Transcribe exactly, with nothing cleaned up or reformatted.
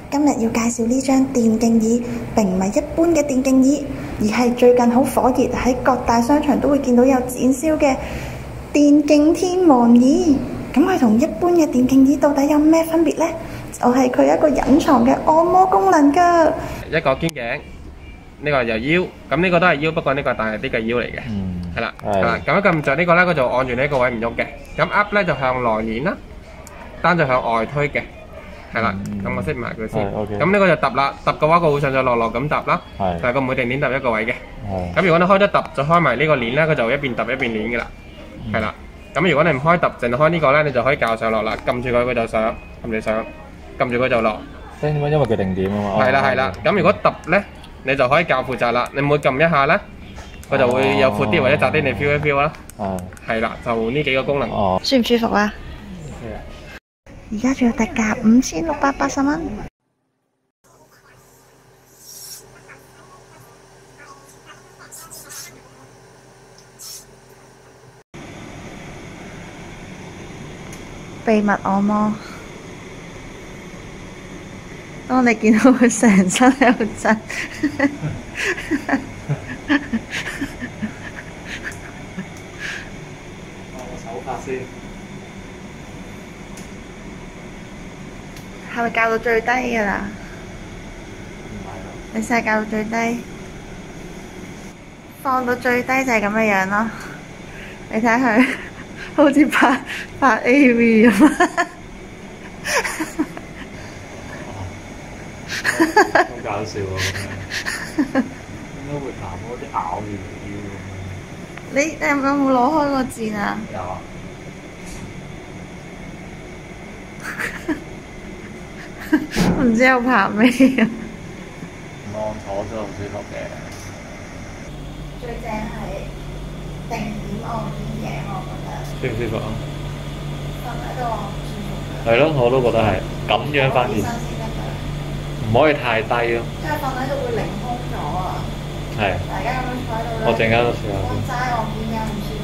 今日要介紹呢張電競椅，並唔係一般嘅電競椅，而係最近好火熱喺各大商場都會見到有展銷嘅電競天王椅。咁佢同一般嘅電競椅到底有咩分別呢？就係佢一個隱藏嘅按摩功能㗎。一個肩頸，呢個又腰，咁呢個都係腰，不過呢個大啲嘅腰嚟嘅。嗯，係啦，係啦。咁一撳著呢個咧，佢就按住呢一個位唔喐嘅。咁 up 咧就向內攣啦，單就向外推嘅。係啦，咁我熄埋佢先。咁呢個就揼啦，揼嘅話佢會上上落落咁揼啦。係，但係佢唔會定點揼一個位嘅。咁如果你開咗揼，再開埋呢個鏈咧，佢就會一邊揼一邊鏈嘅啦。係啦。咁如果你唔開揼，淨係開呢個咧，你就可以校上落啦。撳住佢，佢就上；撳住上，撳住佢就落。點解？因為佢定點啊嘛。係啦係啦。咁如果揼咧，你就可以校負責啦。你每撳一下咧，佢就會有闊啲或者窄啲，你 feel 一 feel 啦。係。係啦，就呢幾個功能。哦。舒唔舒服啊？而家仲有特價五千六百八十蚊。秘密按摩，當你見到佢成身喺度震，我手法先。係咪校到最低㗎啦？你試下校到最低，放到最低就係咁嘅樣咯。你睇佢好似拍拍 A V 咁啊！好搞笑啊！咁樣應該會彈嗰啲咬住條腰咁樣。你你有冇攞開個箭啊？有啊。唔知我拍咩啊？按坐都好舒服嘅。最正係定點按肩頸，我覺得。舒唔舒服啊？瞓喺度按舒服。係咯，我都覺得係咁樣反而。唔可以太低咯。因為瞓喺度會凌空咗啊。係。大家咁樣坐喺度咧。我陣間都試下。我齋按肩頸唔舒服。